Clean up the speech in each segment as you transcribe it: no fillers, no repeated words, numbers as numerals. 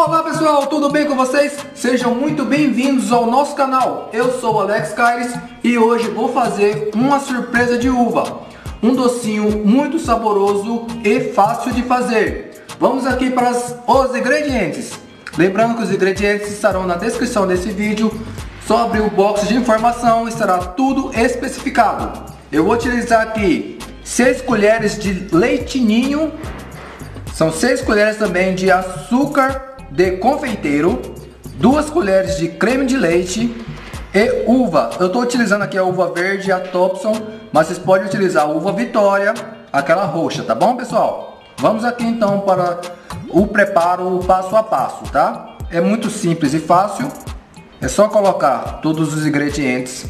Olá pessoal, tudo bem com vocês? Sejam muito bem-vindos ao nosso canal. Eu sou o Alex Caires e hoje vou fazer uma surpresa de uva. Um docinho muito saboroso e fácil de fazer. Vamos aqui para os ingredientes. Lembrando que os ingredientes estarão na descrição desse vídeo. Só abrir o box de informação, estará tudo especificado. Eu vou utilizar aqui 6 colheres de leite ninho. São 6 colheres também de açúcar de confeiteiro, 2 colheres de creme de leite e uva. Eu estou utilizando aqui a uva verde, a Thompson, mas vocês podem utilizar a uva Vitória, aquela roxa, tá bom pessoal? Vamos aqui então para o preparo passo a passo, tá? É muito simples e fácil, é só colocar todos os ingredientes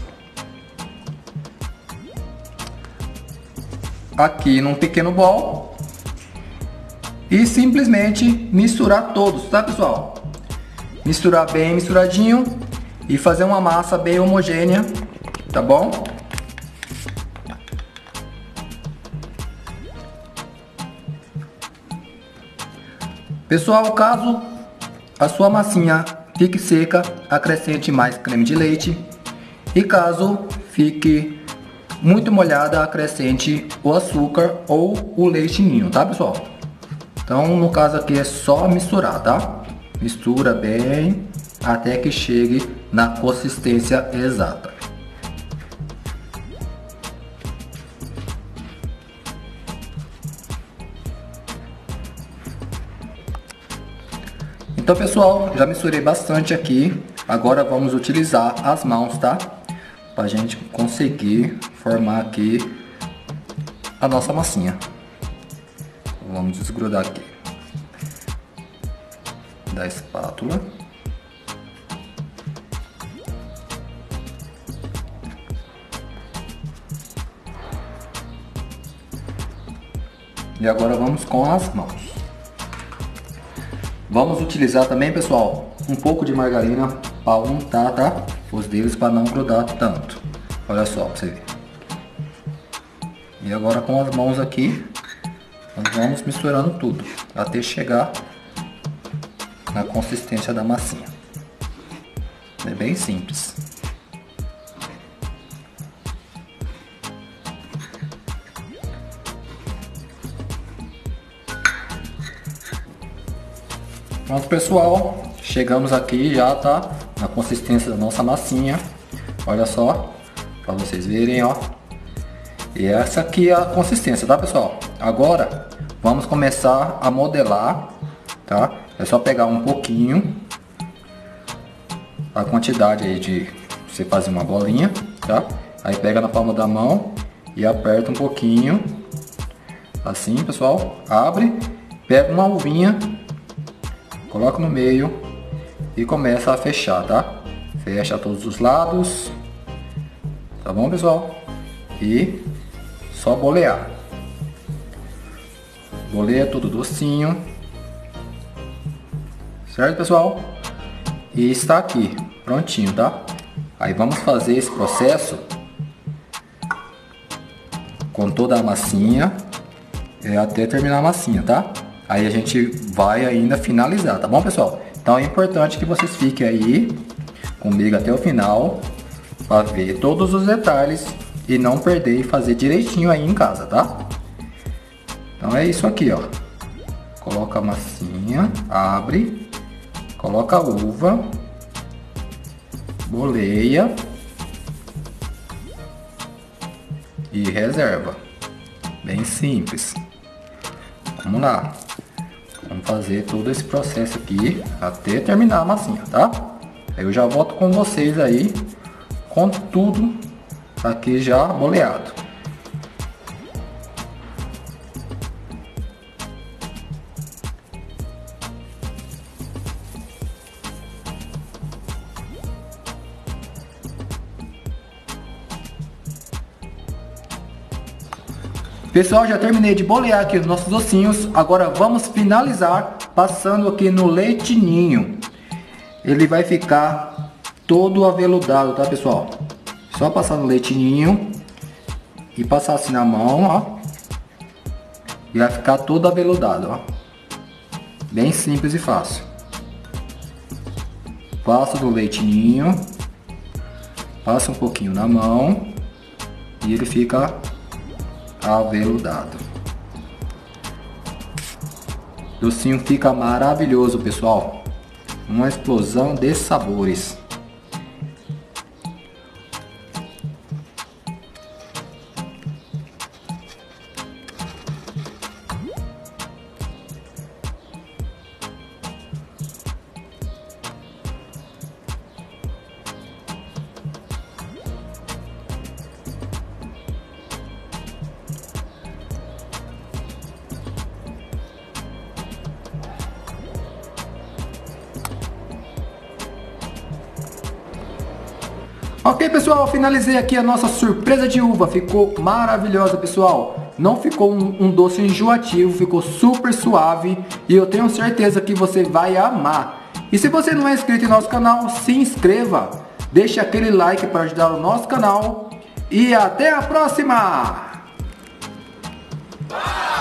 aqui num pequeno bowl e simplesmente misturar todos, tá pessoal? Misturar bem misturadinho e fazer uma massa bem homogênea, tá bom? Pessoal, caso a sua massinha fique seca, acrescente mais creme de leite, e caso fique muito molhada, acrescente o açúcar ou o leite ninho, tá pessoal? Então, no caso aqui é só misturar, tá? Mistura bem até que chegue na consistência exata. Então, pessoal, já misturei bastante aqui. Agora vamos utilizar as mãos, tá? Pra gente conseguir formar aqui a nossa massinha. Vamos desgrudar aqui da espátula. E agora vamos com as mãos. Vamos utilizar também, pessoal, um pouco de margarina para untar, tá? Os dedos para não grudar tanto. Olha só, pra você ver. E agora com as mãos aqui, nós vamos misturando tudo até chegar na consistência da massinha. É bem simples. Pronto pessoal, chegamos aqui já, tá? Na consistência da nossa massinha. Olha só, para vocês verem, ó. E essa aqui é a consistência, tá pessoal? Agora vamos começar a modelar, tá? É só pegar um pouquinho, a quantidade aí de você fazer uma bolinha, tá? Aí pega na palma da mão e aperta um pouquinho, assim pessoal, abre, pega uma uvinha, coloca no meio e começa a fechar, tá? Fecha todos os lados, tá bom pessoal? E só bolear. Boleia tudo docinho. Certo, pessoal? E está aqui, prontinho, tá? Aí vamos fazer esse processo com toda a massinha, até terminar a massinha, tá? Aí a gente vai ainda finalizar, tá bom, pessoal? Então é importante que vocês fiquem aí comigo até o final para ver todos os detalhes e não perder e fazer direitinho aí em casa, tá? Então é isso aqui, ó. Coloca a massinha, abre, coloca a uva, boleia e reserva. Bem simples. Vamos lá. Vamos fazer todo esse processo aqui até terminar a massinha, tá? Aí eu já volto com vocês aí com tudo aqui já boleado. Pessoal, já terminei de bolear aqui os nossos docinhos. Agora vamos finalizar passando aqui no leite ninho. Ele vai ficar todo aveludado, tá pessoal? Só passar no leite ninho e passar assim na mão, ó. E vai ficar todo aveludado, ó. Bem simples e fácil. passo no leite ninho, passo um pouquinho na mão e ele fica aveludado. O docinho fica maravilhoso, pessoal. Uma explosão de sabores. Ok, pessoal, finalizei aqui a nossa surpresa de uva. Ficou maravilhosa, pessoal. Não ficou um doce enjoativo, ficou super suave e eu tenho certeza que você vai amar. E se você não é inscrito em nosso canal, se inscreva. Deixe aquele like para ajudar o nosso canal e até a próxima!